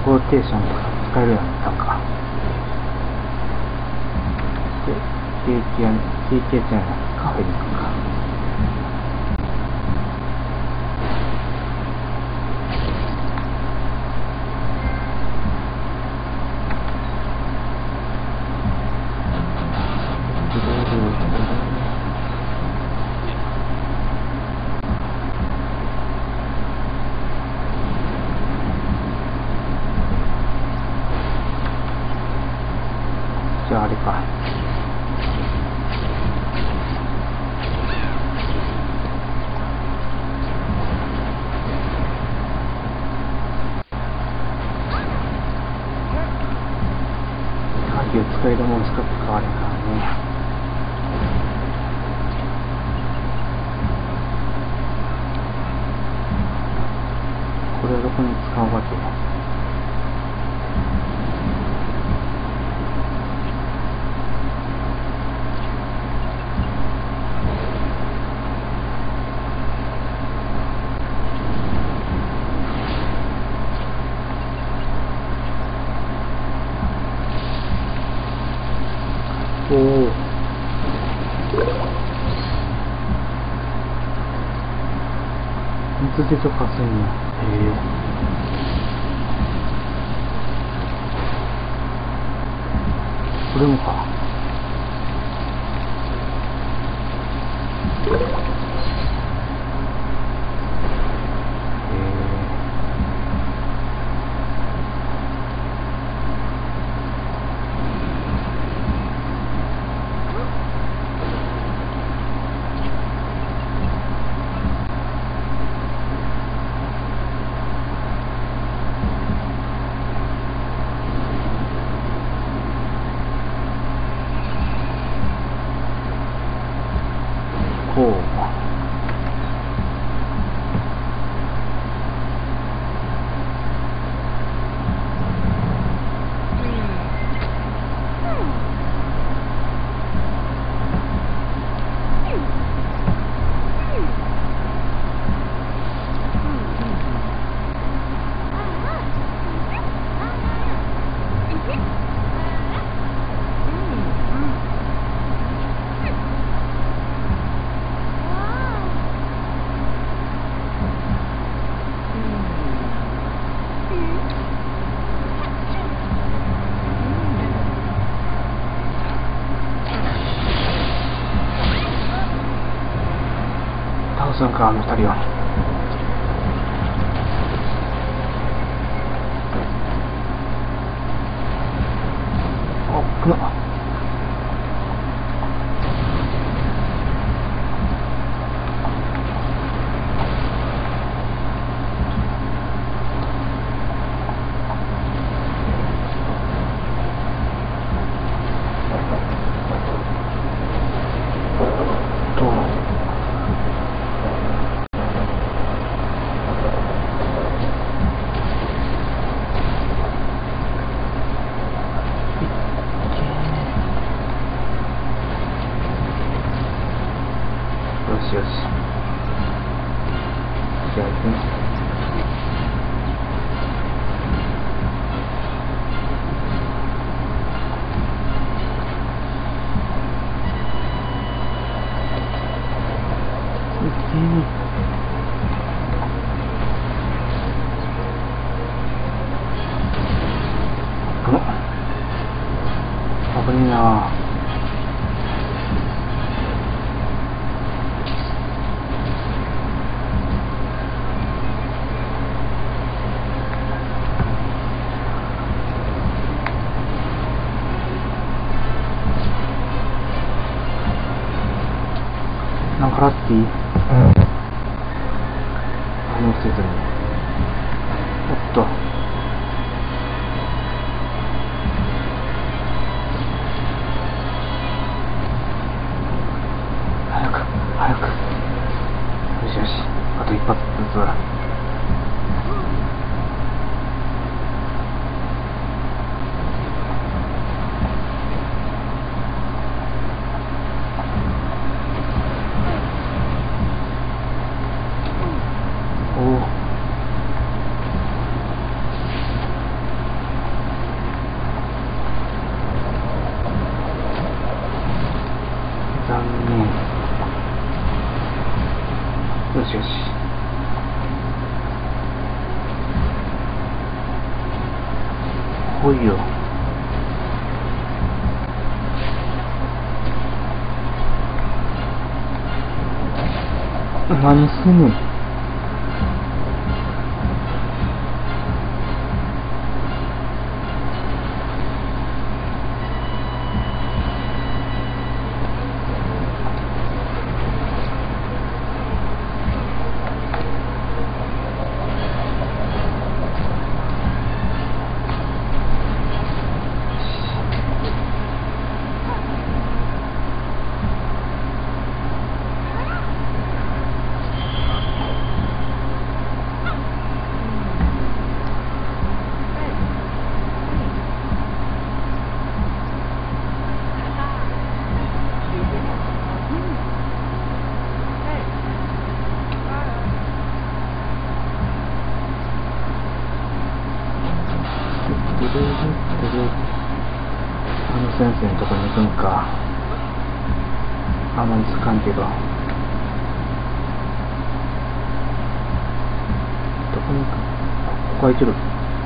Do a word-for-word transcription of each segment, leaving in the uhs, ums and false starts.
ローテーションとか使えるようになったんか。で、ケーキ屋に、ケーキ屋じゃない、カフェに行くか。じゃああれか。鍵を使えるもの使って変われんからね。これはどこに使うわけ？おお。水で溶かすんや。へえ。これもか。こう。倒すんか、あの二人は。あっ、危な。よしよし。じゃあ行きます。危ねえな。なんかラッキー、うん、反応せずに。おっと、早く早く。よしよし、あと一発ずつ。 来いよ。何すんねん。あの先生のとこに行くんか。あんまりつかんけど。どこに行く？ここ空いてる。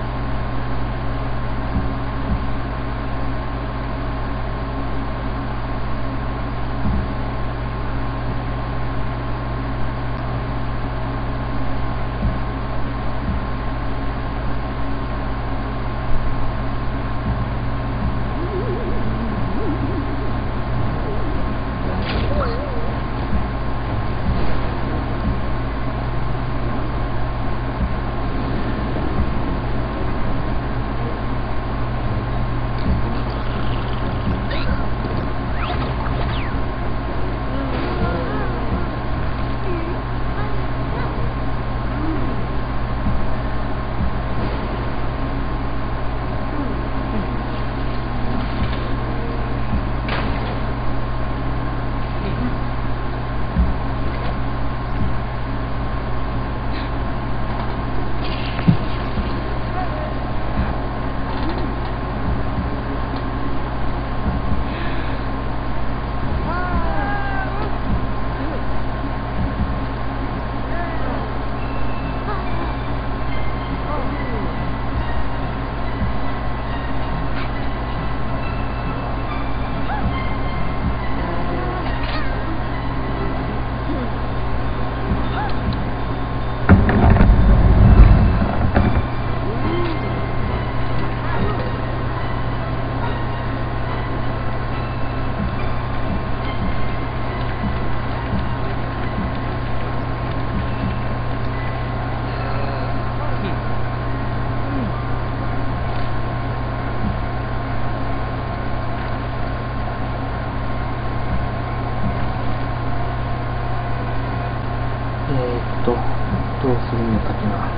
どうするんやったっけな。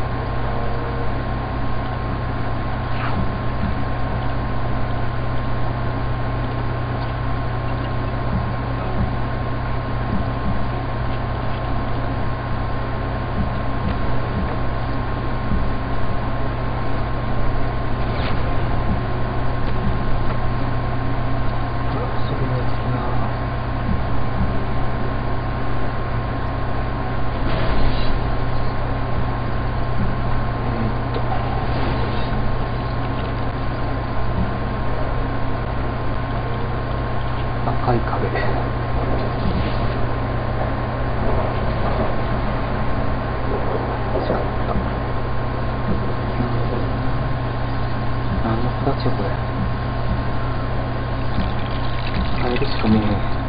赤い壁。違った。何の形やこれ。カエルしか見えへん。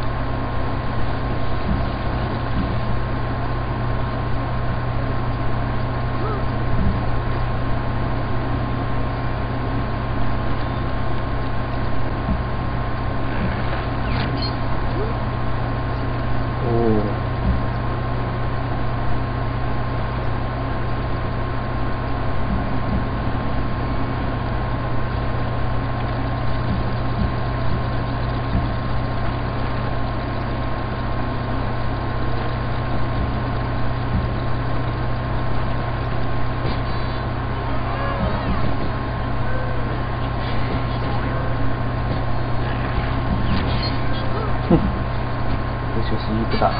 よしよし、いい子だ。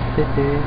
ってて。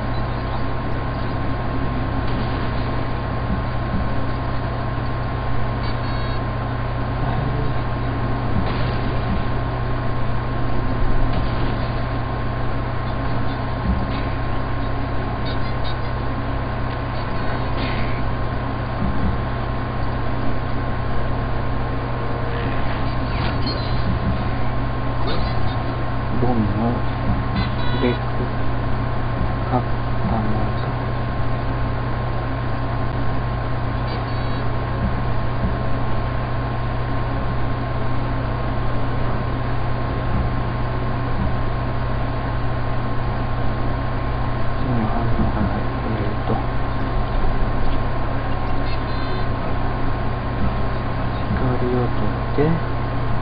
ボンのレクカッタモード。次の反応がない。えーと光を取って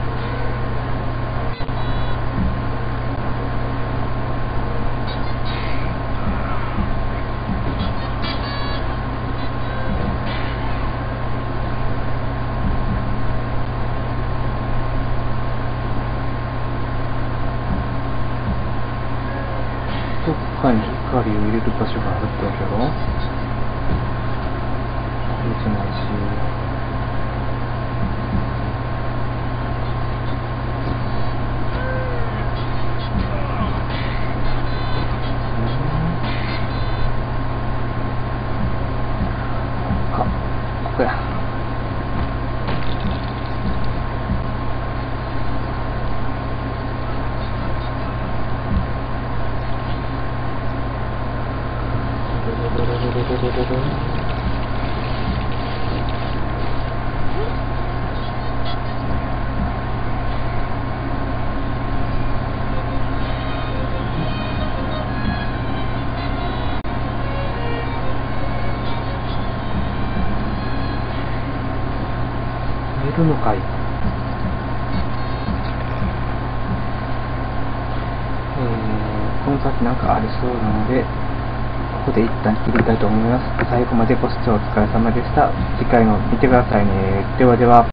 どっかに光を入れる場所があるってわけやろ。これじゃないし、うん、かここや。いるのかい。えー、この先なんかありそうなので、ここで一旦切りたいと思います。最後までご視聴お疲れ様でした。次回も見てくださいね。ではでは。